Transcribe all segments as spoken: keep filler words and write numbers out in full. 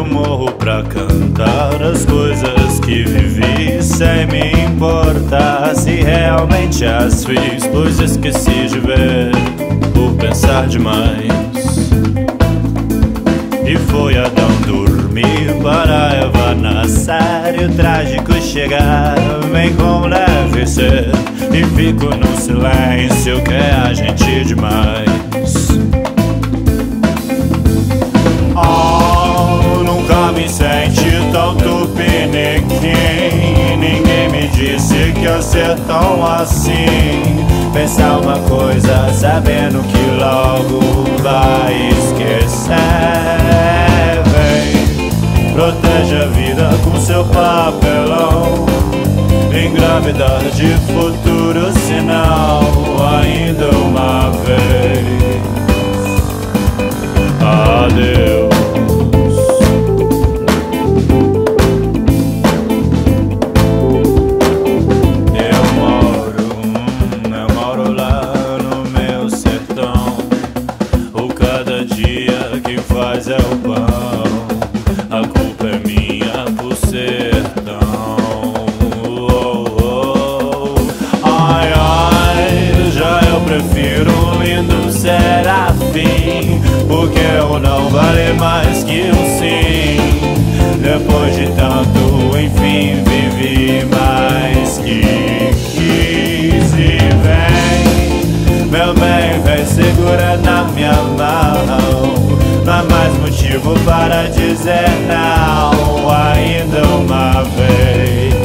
Eu morro pra cantar as coisas que vivi, sem me importar se realmente as fiz, pois esqueci de ver por pensar demais. E foi Adão dormir para Eva nascer, e o trágico chegar vem com leve ser, e fico no silêncio que é a gente demais. Oh, nunca me senti tão tupiniquim, ninguém me disse que ia ser tão assim. Pensar uma coisa sabendo que logo vai esquecer. Vem, protege a vida com seu papelão, engravidar de futuro, senão ainda uma vez. Adeus. Faz é o pão, a culpa é minha por ser tão oh, oh. Ai, ai, já eu prefiro um lindo serafim, porque eu não vale mais que um sim. Depois de tanto, enfim, vivi mais que quis. E vem, meu bem, vem, segura na minha mão, não há mais motivo para dizer não, ainda uma vez.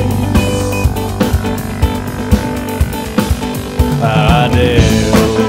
Adeus.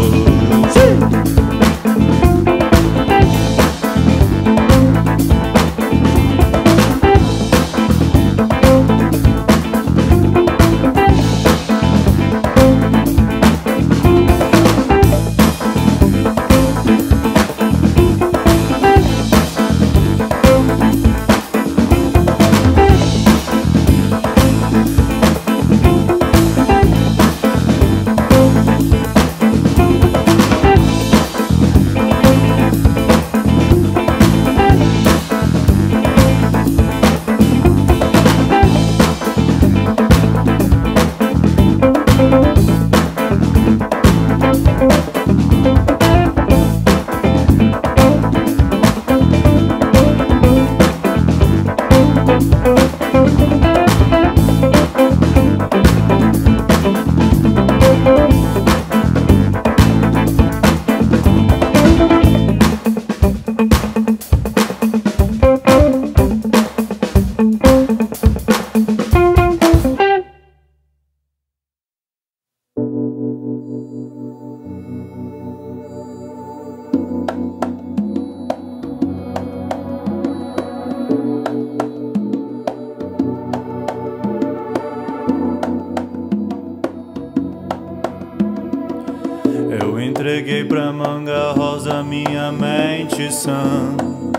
Eu entreguei pra manga rosa minha mente sã,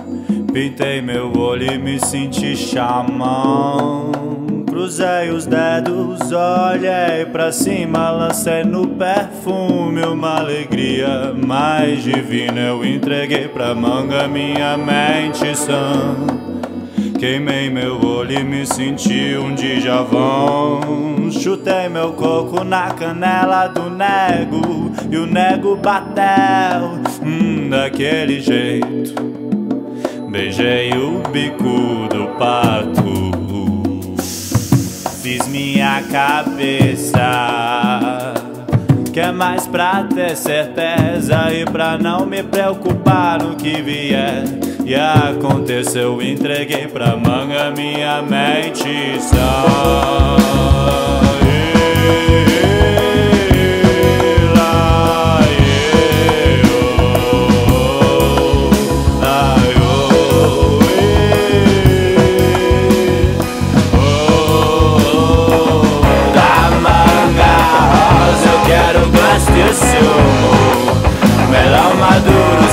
pintei meu olho e me senti xamã. Cruzei os dedos, olhei pra cima, lancei no perfume uma alegria mais divina. Eu entreguei pra manga minha mente sã, queimei meu olho e me senti um Djavão. Chutei meu coco na canela do nego, e o nego bateu, hum, daquele jeito. Beijei o bico do pato, fiz minha cabeça. Quer mais pra ter certeza e pra não me preocupar no que vier. E aconteceu, entreguei pra manga minha mente só. Melão maduro,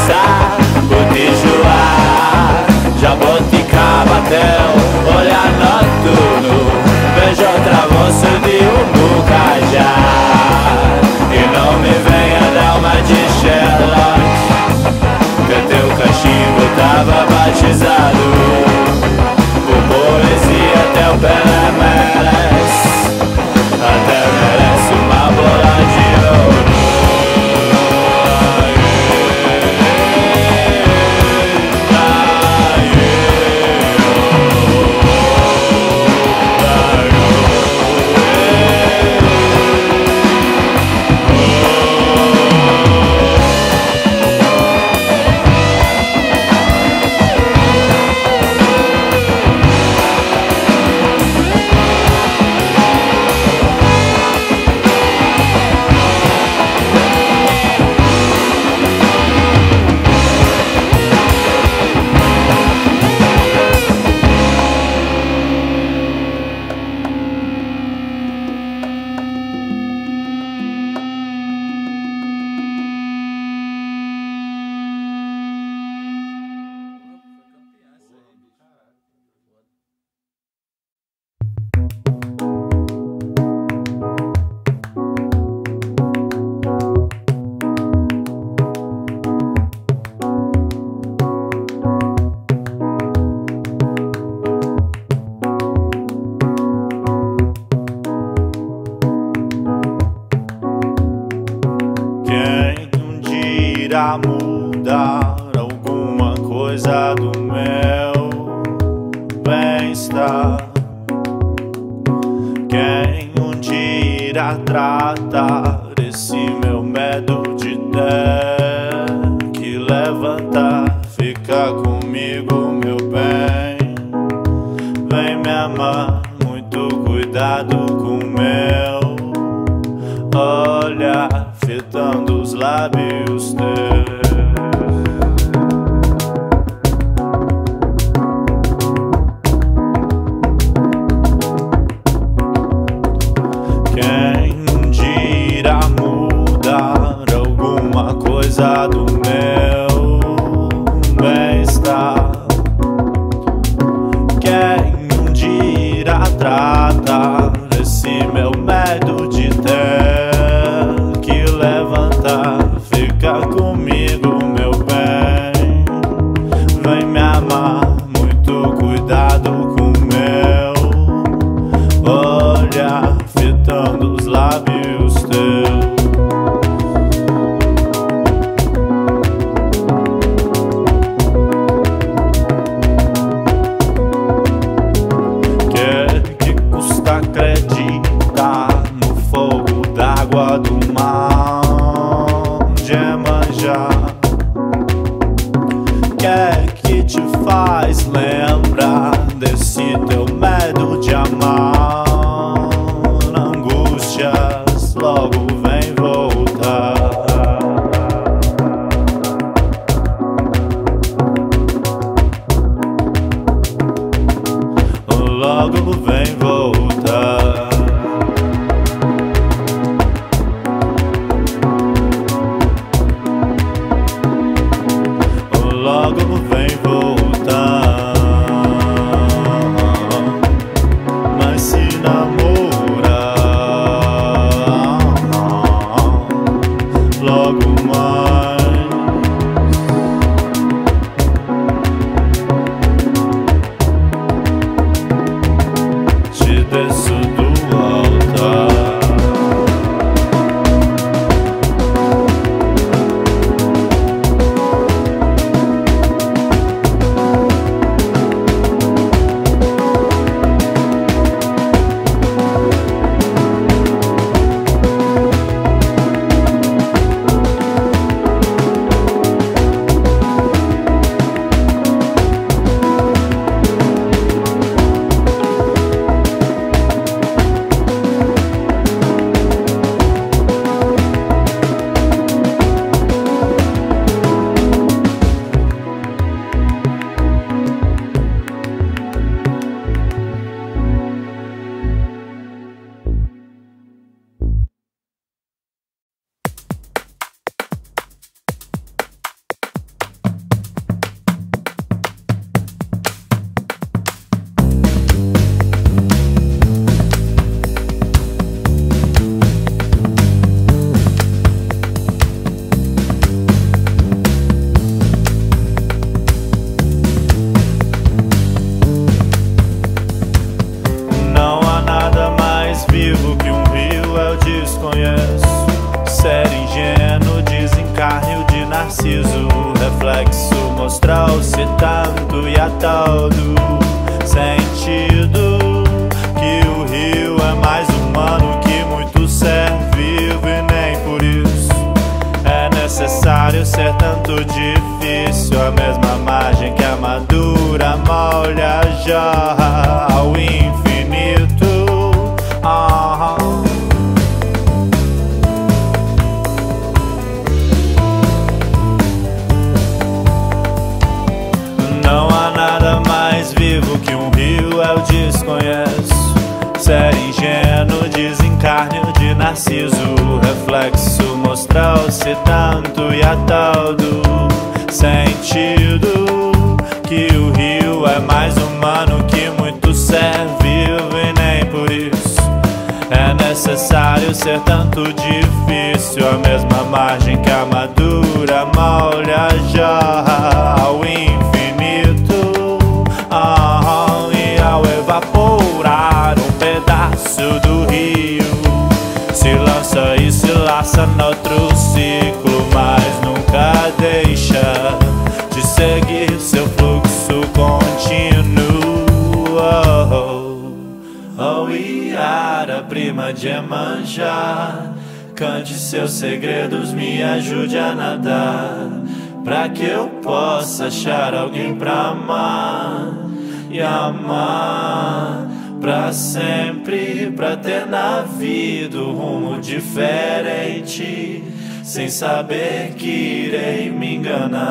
sabotijoar, jaboticaba-tel, olhar noturno, vejo outra moça de um bucajá. E não me venha dar uma de Sherlock, que teu cachimbo tava batizado. bem-estar. Quem um dia irá tratar esse meu medo de ter que levantar? Fica comigo, meu bem, vem me amar. Muito cuidado com meu olhar, fitando os lábios teus. Quem dirá mudar alguma coisa do meu bem-estar? Quem dirá tratar esse meu medo de ter que levantar? Fica comigo, meu bem, vem me amar. Muito cuidado com meu olhar, fitando os lábios teus. Que que custa acreditar no fogo d'água do mar de manjar? Que é que te faz lembrar desse teu medo de amar? Angústias logo vem voltar. Logo vem voltar. Logo vem voltar. Mas se namorar logo mais, te desço do altar. Vivo que um rio eu desconheço. Ser ingênuo, desencárnio de narciso. Reflexo mostrou-se tanto e a todo sentido que o rio é mais humano que muito ser vivo. E nem por isso é necessário ser tanto difícil. A mesma margem que a madura molha jorra ao infinito. Uh-huh. Não há nada mais vivo que um rio eu desconheço. Ser ingênuo, desencárnio de narciso. Reflexo mostrou-se tanto e a todo sentido que o rio é mais humano que muito ser vivo. E nem por isso é necessário ser tanto difícil. A mesma margem que a madura molha jorra ao infinito. Ah, e ao evaporar um pedaço do rio, se lança e se laça noutro ciclo, mas nunca deixa de seguir seu fluxo contínuo. Iara, prima de Iemanjá, cante seus segredos, me ajude a nadar, pra que eu possa achar alguém pra amar e amar pra sempre, pra ter na vida um rumo diferente, sem saber que irei me enganar.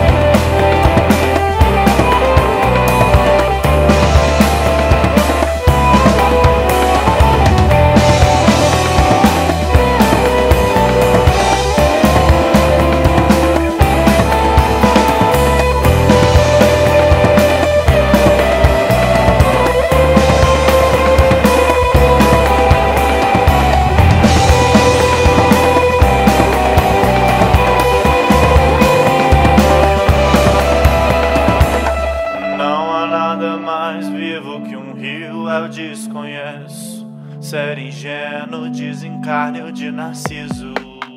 Eu desconheço, ser ingênuo, desencarne de Narciso.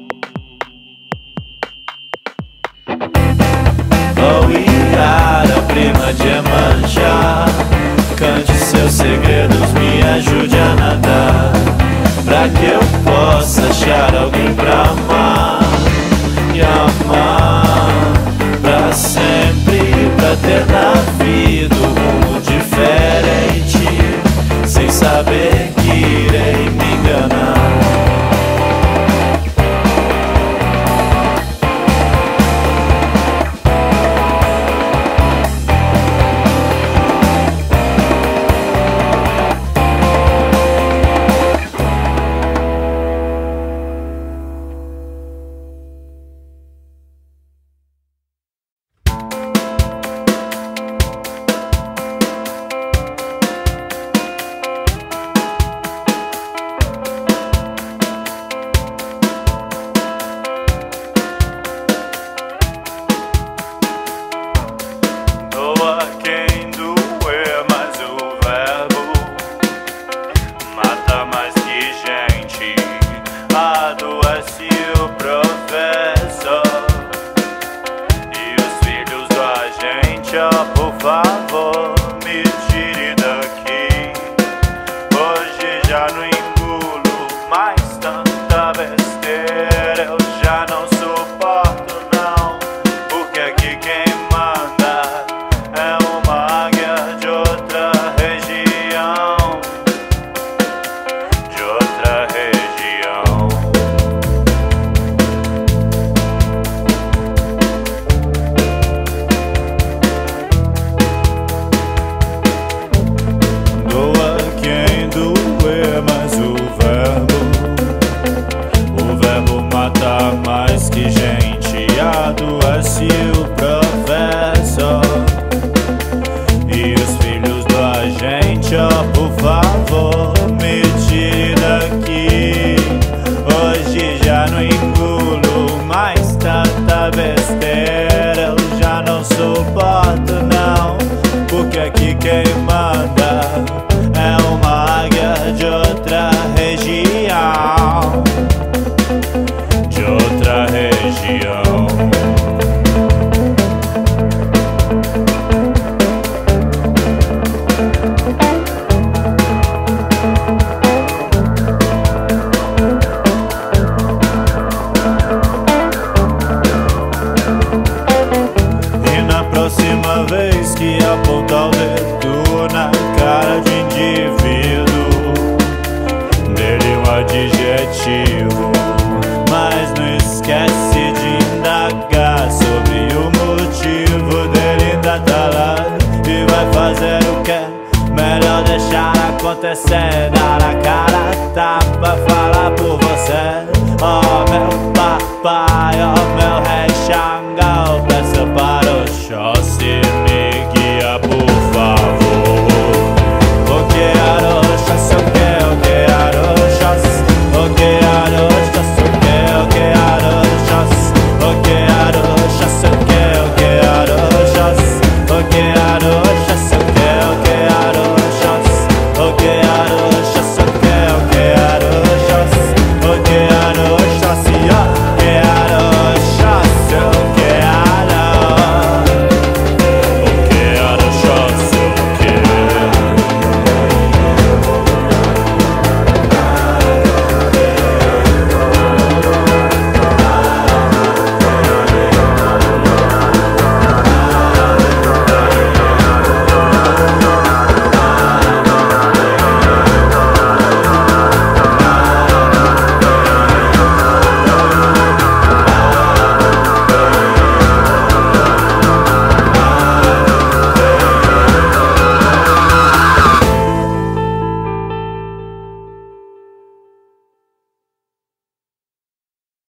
Oh Iara, prima de Iemanjá, cante seus segredos, me ajude a nadar, pra que eu possa achar alguém pra amar e amar pra sempre, pra ter na vida um rumo diferente, sem saber que irei me enganar. Adoece o professor e os filhos da gente, ó, por favor, me tire daqui. Hoje já não engulo mais tanta besteira, eu já não suporto não, porque aqui quem manda é uma águia de outra região, de outra região. Mais que gente, adoece o professor e os filhos da gente, ó, por favor, me tire daqui. Hoje já não engulo mais tanta besteira, eu já não suporto não, porque aqui quem manda é uma águia de outra região, de outra região. E na próxima vez que apontar o dedo na cara de indivíduo, dele um adjetivo, mas não esquece de indagar sobre o motivo dele ainda tá lá e vai fazer o que? Melhor deixar acontecer, dar a cara a tapa, falar por você. Oh meu papai, oh meu rei.